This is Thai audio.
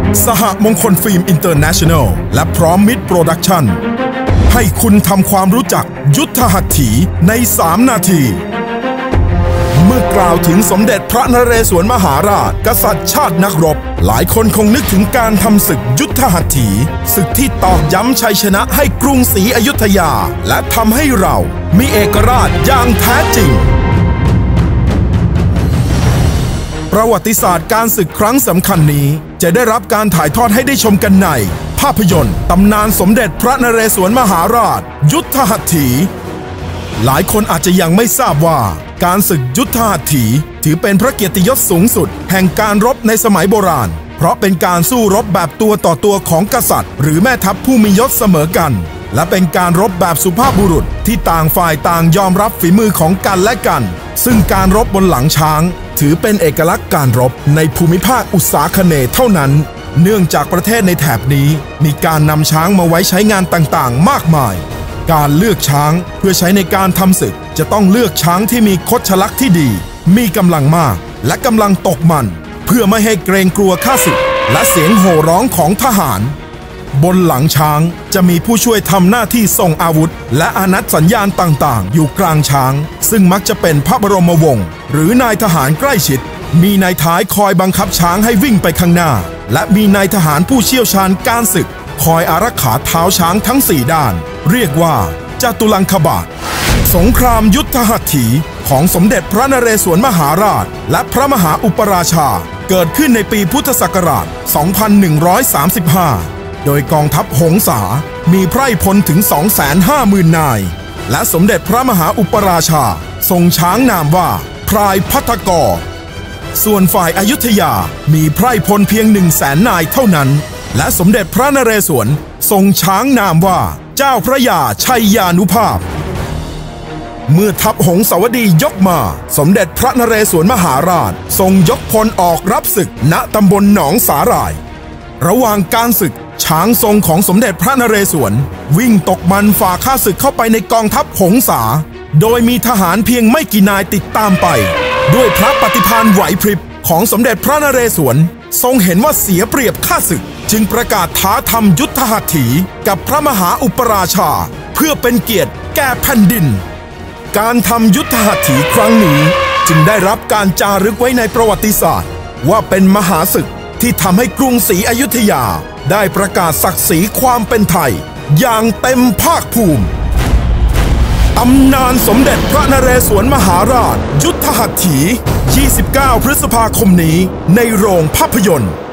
สหมงคลฟิล์มอินเตอร์เนชั่นแนลและพร้อมมิตรโปรดักชั่นให้คุณทำความรู้จักยุทธหัตถีใน3 นาทีเมื่อกล่าวถึงสมเด็จพระนเรศวรมหาราชกษัตริย์ชาตินักรบหลายคนคงนึกถึงการทำศึกยุทธหัตถีศึกที่ตอกย้ำชัยชนะให้กรุงศรีอยุธยาและทำให้เรามีเอกราชอย่างแท้จริงประวัติศาสตร์การศึกครั้งสำคัญนี้จะได้รับการถ่ายทอดให้ได้ชมกันในภาพยนตร์ตำนานสมเด็จพระนเรศวรมหาราชยุทธหัตถีหลายคนอาจจะยังไม่ทราบว่าการศึกยุทธหัตถีถือเป็นพระเกียรติยศสูงสุดแห่งการรบในสมัยโบราณเพราะเป็นการสู้รบแบบตัวต่อตัวของกษัตริย์หรือแม่ทัพผู้มียศเสมอกันและเป็นการรบแบบสุภาพบุรุษที่ต่างฝ่ายต่างยอมรับฝีมือของกันและกันซึ่งการรบบนหลังช้างถือเป็นเอกลักษณ์การรบในภูมิภาคอุษาคเนย์เท่านั้นเนื่องจากประเทศในแถบนี้มีการนำช้างมาไว้ใช้งานต่างๆมากมายการเลือกช้างเพื่อใช้ในการทำศึกจะต้องเลือกช้างที่มีคชลักษณ์ที่ดีมีกำลังมากและกำลังตกมันเพื่อไม่ให้เกรงกลัวข้าศึกและเสียงโห่ร้องของทหารบนหลังช้างจะมีผู้ช่วยทำหน้าที่ส่งอาวุธและอานัตสัญญาณต่างๆอยู่กลางช้างซึ่งมักจะเป็นพระบรมวงศ์หรือนายทหารใกล้ชิดมีนายท้ายคอยบังคับช้างให้วิ่งไปข้างหน้าและมีนายทหารผู้เชี่ยวชาญการศึกคอยอารักขาเท้าช้างทั้ง4ด้านเรียกว่าจตุลังคบาทสงครามยุทธหัตถีของสมเด็จพระนเรศวรมหาราชและพระมหาอุปราชาเกิดขึ้นในปีพุทธศักราช 2135 โดยกองทัพหงสามีไพร่พลถึง 250,000 นายและสมเด็จพระมหาอุปราชาทรงช้างนามว่าพรายภัทรกรส่วนฝ่ายอยุธยามีไพร่พลเพียง 100,000 นายเท่านั้นและสมเด็จพระนเรศวรทรงช้างนามว่าเจ้าพระยาชัยยานุภาพเมื่อทัพหงสาวดียกมาสมเด็จพระนเรศวรมหาราชทรงยกพลออกรับศึกณตำบลหนองสาหร่ายระหว่างการศึกช้างทรงของสมเด็จพระนเรศวรวิ่งตกมันฝ่าข้าศึกเข้าไปในกองทัพหงสาโดยมีทหารเพียงไม่กี่นายติดตามไปด้วยพระปฏิภาณไหวพริบของสมเด็จพระนเรศวรทรงเห็นว่าเสียเปรียบข้าศึกจึงประกาศท้าทำยุทธหัตถีกับพระมหาอุปราชาเพื่อเป็นเกียรติแก่แผ่นดินการทำยุทธหัตถีครั้งนี้จึงได้รับการจารึกไว้ในประวัติศาสตร์ว่าเป็นมหาศึกที่ทำให้กรุงศรีอยุธยาได้ประกาศศักดิ์ศรีความเป็นไทยอย่างเต็มภาคภูมิตำนานสมเด็จพระนเรศวรมหาราชยุทธหัตถี 29 พฤษภาคมนี้ในโรงภาพยนตร์